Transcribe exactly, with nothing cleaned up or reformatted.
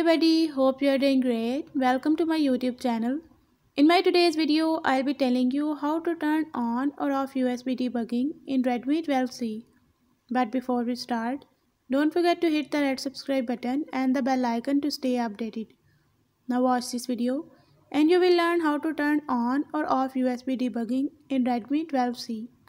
everybody, hope you are doing great. Welcome to my YouTube channel. In my today's video, I'll be telling you how to turn on or off U S B debugging in Redmi twelve C. But before we start, don't forget to hit the red subscribe button and the bell icon to stay updated. Now watch this video and you will learn how to turn on or off U S B debugging in Redmi twelve C.